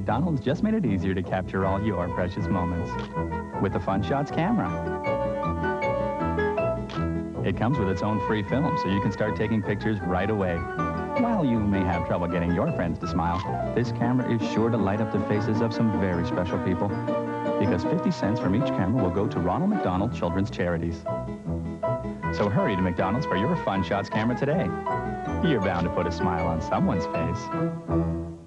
McDonald's just made it easier to capture all your precious moments with the Fun Shots camera. It comes with its own free film, so you can start taking pictures right away. While you may have trouble getting your friends to smile, this camera is sure to light up the faces of some very special people, because 50 cents from each camera will go to Ronald McDonald Children's Charities. So hurry to McDonald's for your Fun Shots camera today. You're bound to put a smile on someone's face.